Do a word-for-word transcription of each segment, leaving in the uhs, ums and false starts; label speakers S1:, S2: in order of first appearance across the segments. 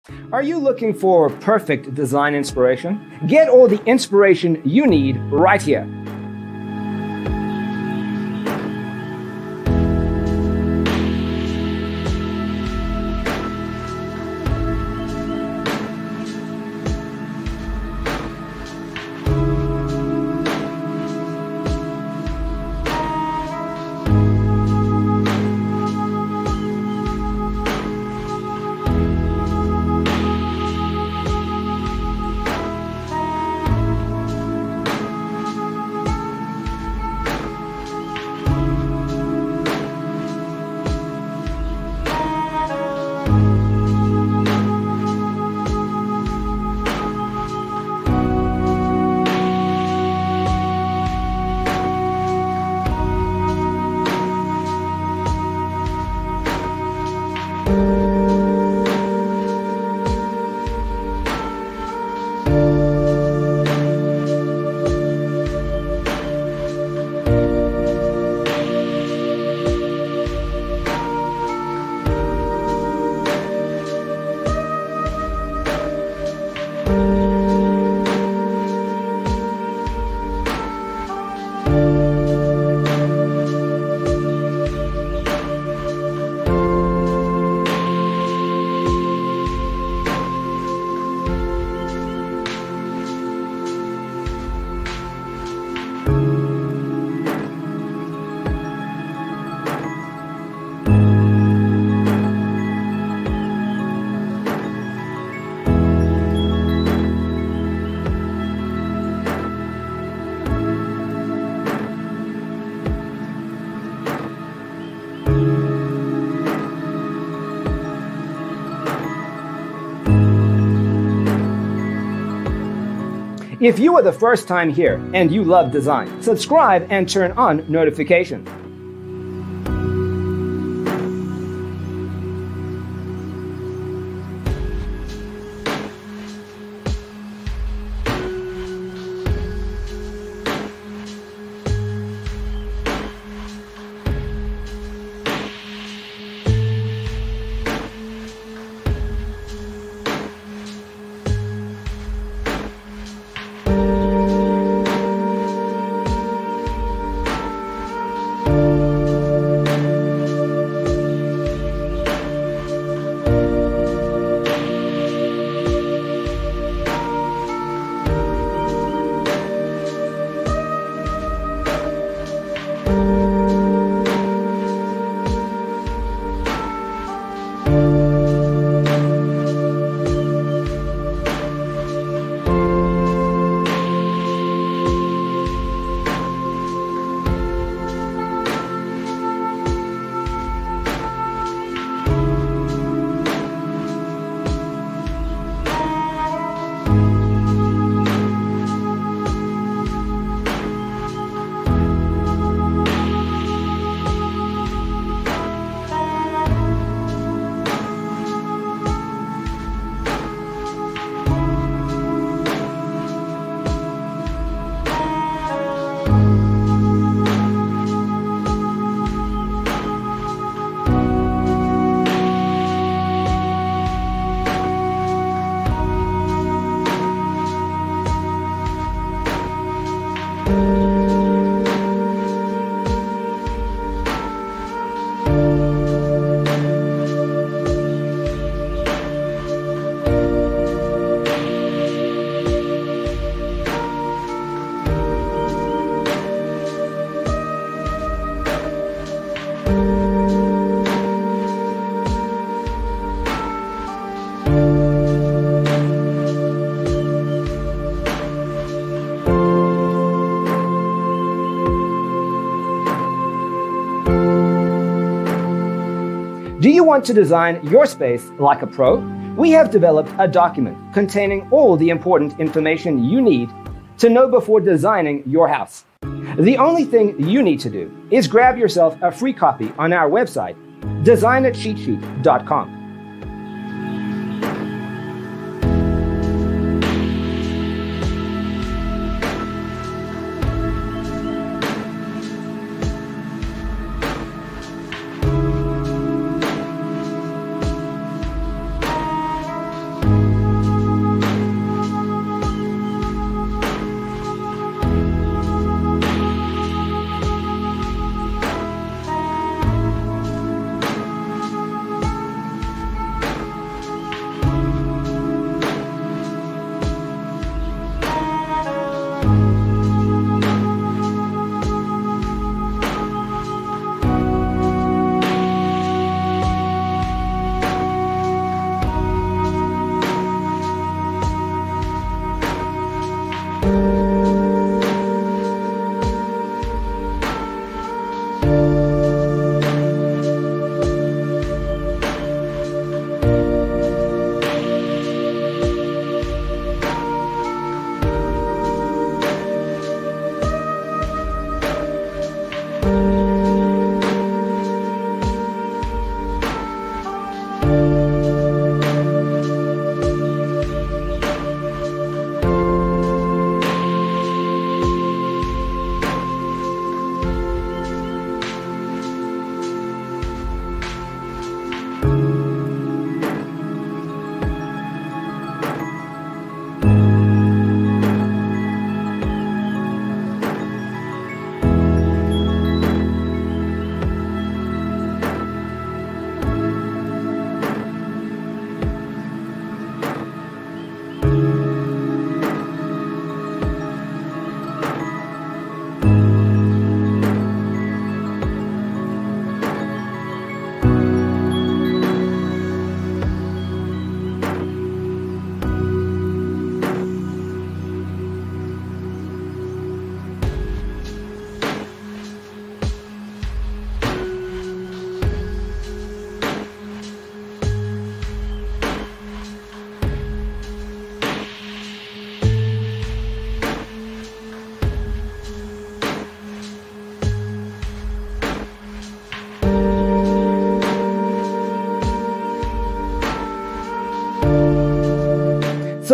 S1: Are you looking for perfect design inspiration? Get all the inspiration you need right here. If you are the first time here and you love design, subscribe and turn on notifications. Do you want to design your space like a pro? We have developed a document containing all the important information you need to know before designing your house. The only thing you need to do is grab yourself a free copy on our website, design it cheat sheet dot com.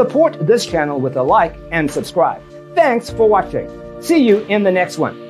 S1: Support this channel with a like and subscribe. Thanks for watching. See you in the next one.